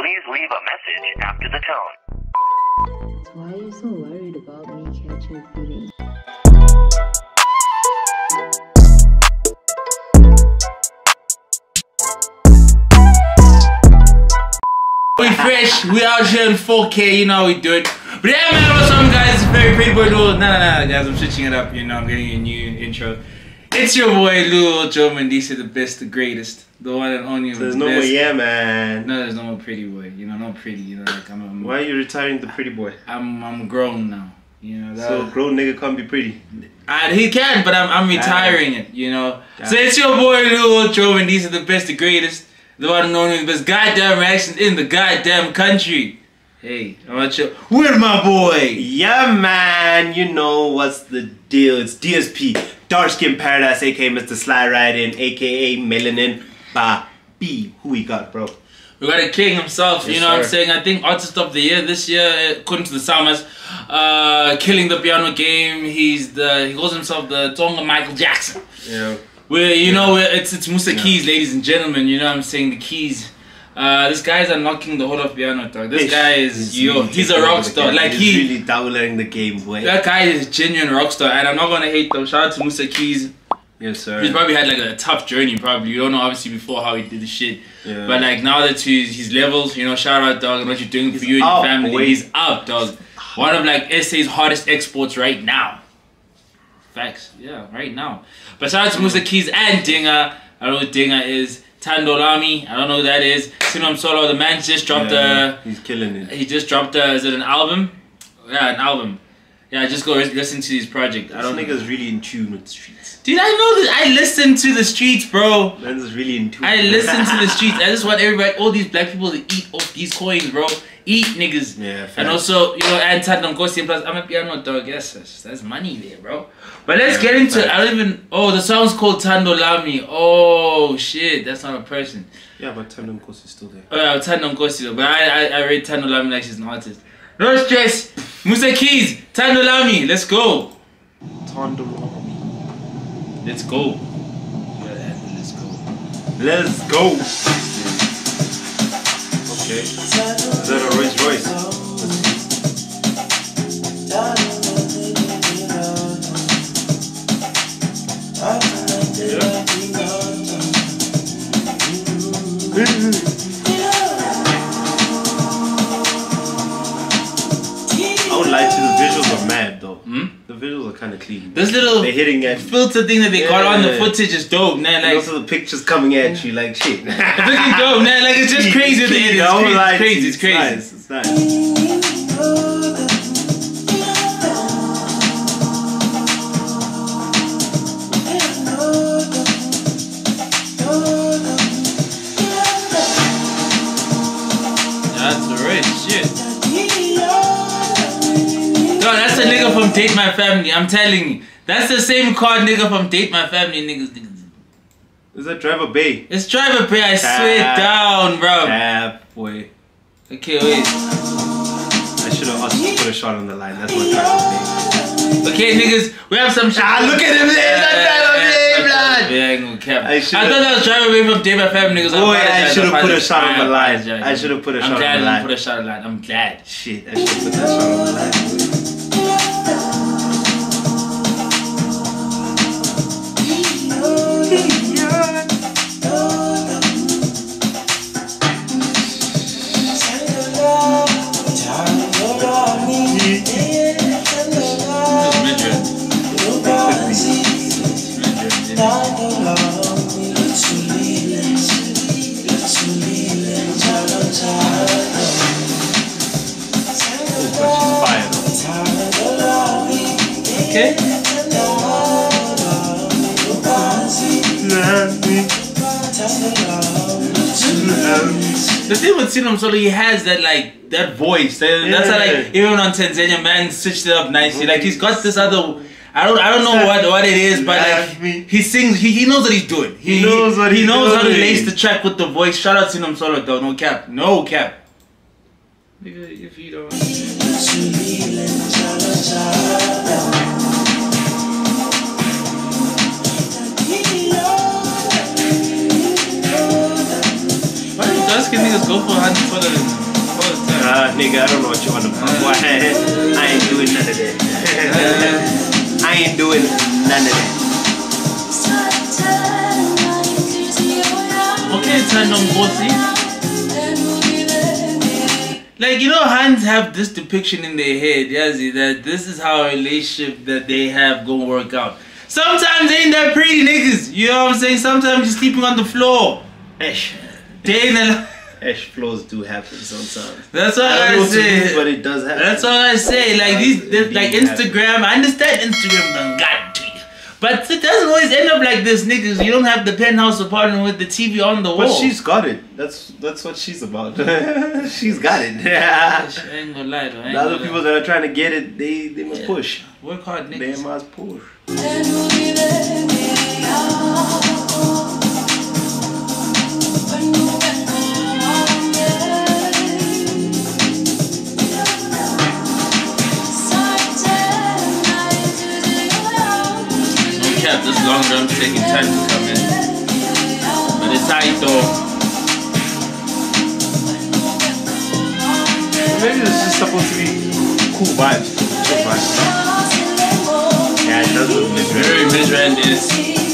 Please leave a message after the tone. Why are you so worried about me catching feelings? We fresh, we out here in 4K, you know how we do it. But yeah, man, what's up, guys? It's very pretty boy Lil. Nah, guys, I'm switching it up, you know, I'm getting a new intro. It's your boy Lil Joe Mandisa, the best, the greatest, the one and only. So there's no more, yeah, man. No, there's no more pretty boy, you know, no pretty, you know, like Why are you retiring the pretty boy? I'm grown now, you know. So grown nigga can't be pretty. He can, but I'm retiring it, you know. So it's your boy Lil Joe Mandisa, the best, the greatest, the one and only, the best goddamn reaction in the goddamn country. Hey, how about you? Where's my boy? Yeah, man. You know what's the deal? It's DSP, Dark Skin Paradise, aka Mr. Sly Riding, aka Melanin Baby. Who we got, bro? We got a king himself, Yes, you know what I'm sir. saying? I think Artist of the Year this year, according to the Summers, killing the piano game. He calls himself the Tonga Michael Jackson. Yeah. It's Musa Keys, ladies and gentlemen. You know what I'm saying? The Keys. This guy's unlocking the whole of piano, dog. This guy is he's a rock star. Like he's really downloading the game, boy. That guy is genuine rock star, and I'm not gonna hate though. Shout out to Musa Keys. Yes, sir. He's probably had like a tough journey. Probably you don't know obviously before how he did the shit. Yeah. But like now that his levels, you know, shout out dog and what you're doing for you and your family. Boy. He's up, dog. One of like SA's hottest exports right now. Facts, yeah, right now. But shout out to Musa Keys and Dinga. I don't know what Dinga is. Tandolami, I don't know who that is. Sinam Solo, the man just dropped he's killing it. He just dropped is it an album? Yeah, an album. Yeah, just go listen to his project. This nigga's really in tune with the streets. Dude, I know that I listen to the streets, bro. Man's really in tune. I listen to the streets. I just want everybody, all these black people to eat off these coins, bro. Eat, niggas. Yeah, fair. And also, you know, and Tandem Kosi plus I'm a piano dog. Yes, that's money there, bro. But let's get into it. I don't even. Oh, the song's called Tando Lami. Oh shit, that's not a person. Yeah, but Tandem Course is still there. Oh yeah, Tandem Kosi though. But I read Tando Lami like she's an artist. No stress. Musa Keys, Tando Lami. Let's go. Tandem. Let's go. Let's go. Okay. Is that a Rolls Royce? I would lie to the visuals are mad though. The visuals are kind of clean. This little they're hitting at filter thing that they got on the footage is dope, man. and Like also the pictures coming at you like shit. it's looking dope, man. Like it's just crazy at the end. It's crazy. It's crazy. Nice. It's nice. That's the right shit. No, that's the nigga from Date My Family. I'm telling you, that's the same card nigga from Date My Family. Niggas. Is that Driver Bay? It's Driver Pay. I swear down, bro. Boy. Okay, wait. I should have asked you to put a shot on the line. That's what Driver Bay. Okay, niggas, we have some shit. Look at him there. That's Driver Bay, blood. Yeah, I ain't gonna cap. I I thought that was Driver Bay from Date My Family. Niggas. Boy, I should have put a shot on the line. I should have put a shot on the I'm glad I line. put a shot on the line. I'm glad. Shit, I should have put that shot on the line. Okay. The thing with Sinam Solo, he has that like that voice. That's how, like even on Tanzania, man switched it up nicely. Like he's got this other. I don't know what it is, but like he sings. He knows what he's doing. He knows what he knows how to lace the track with the voice. Shout out Sinam Solo though. No cap. No cap. If you don't. skin niggas go for Hans for the time. Nigga, I don't know what you want to boy. I ain't doing none of that. I ain't doing none of that. Okay, turn on bossy. Like, you know, Hans have this depiction in their head, Yazzie, that this is how a relationship that they have gonna work out. Sometimes they ain't that pretty niggas, you know what I'm saying? Sometimes you're sleeping on the floor. Ash flows do happen sometimes. That's all I say. But it does happen. That's all I say. Like like Instagram, I understand Instagram done got to you. But it doesn't always end up like this, niggas. You don't have the penthouse apartment with the TV on the wall. But she's got it. That's what she's about. She's got it. I ain't gonna lie though. The other people that are trying to get it, they must push. Work hard, niggas. They must push. This long drum's taking time to come in. But it's tight though. Maybe this is supposed to be cool vibes. Chill vibes. Yeah, it does look very mid-randish.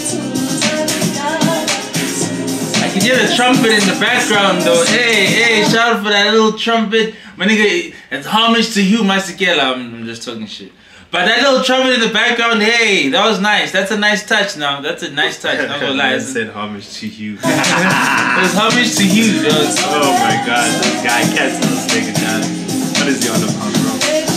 I can hear the trumpet in the background though. Hey, shout out for that little trumpet. My nigga, it's homage to you, Masikela. I'm just talking shit. But that little trumpet in the background, hey, that was nice. That's a nice touch now. That's a nice touch. Not gonna lie. I said homage to you. It was homage to you, dog. Oh my god, this guy can't slow this nigga down. What is he on about, bro?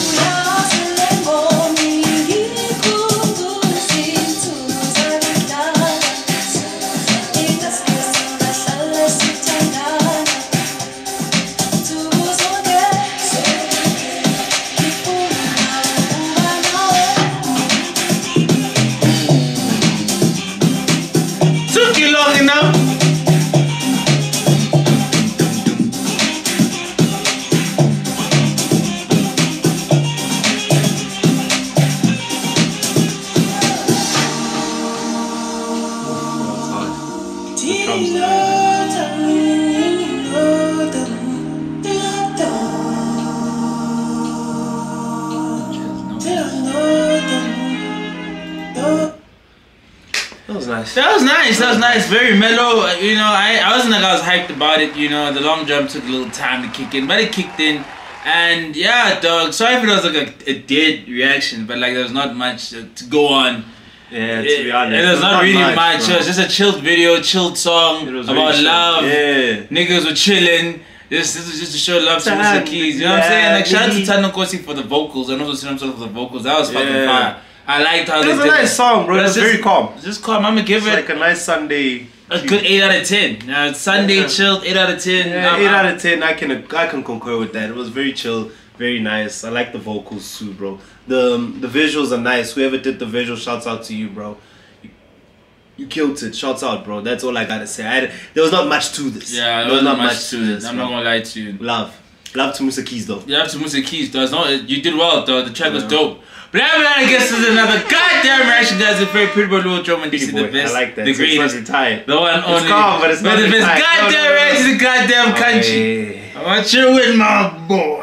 That was nice. Very mellow. You know, I wasn't like I was hyped about it. You know, the long jump took a little time to kick in, but it kicked in. And yeah, dog. Sorry if it was like a dead reaction, but like there was not much to go on. Yeah, to be honest, it was not really much. It was just a chilled video, chilled song about love. Yeah, niggas were chilling. This was just to show love to Mr. Keys. You know what I'm saying? Like shout out to Tano Kosi for the vocals and also Sinam for the vocals. That was fucking fire. I liked how they did it. It was a nice song, bro. It's very calm. Just calm. I'm gonna give it like a nice Sunday. A good 8 out of 10. Sunday chilled 8 out of 10. Yeah, 8 out of 10. I can concur with that. It was very chill, very nice. I like the vocals too, bro. The visuals are nice. Whoever did the visuals, shouts out to you, bro. You killed it. Shouts out, bro. That's all I gotta say. There was not much to this. Yeah, there was not much to this. I'm not gonna lie to you. Love to Musa Keys though. Love to Musa Keys though. You did well though. The track was dope. But I guess this is another goddamn reaction, guys. A very pretty boy, little drum and DC the best. I like that. The greatest. Retired. The one only. It's calm, but it's not the best goddamn reaction in the goddamn country. I want you with my boy.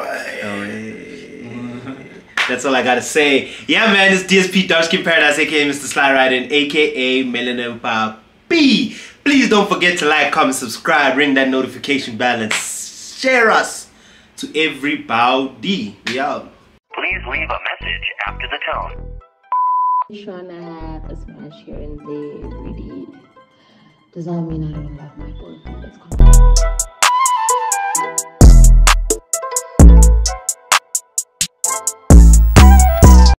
That's all I gotta say. Yeah, man, it's DSP Dark Skin Paradise, aka Mr. Sly Riding, aka Melanin Papi. Please don't forget to like, comment, subscribe, ring that notification bell, and share us to everybody. We out. Please leave a message after the tone. Trying to have a smash here and there really does not mean I don't love my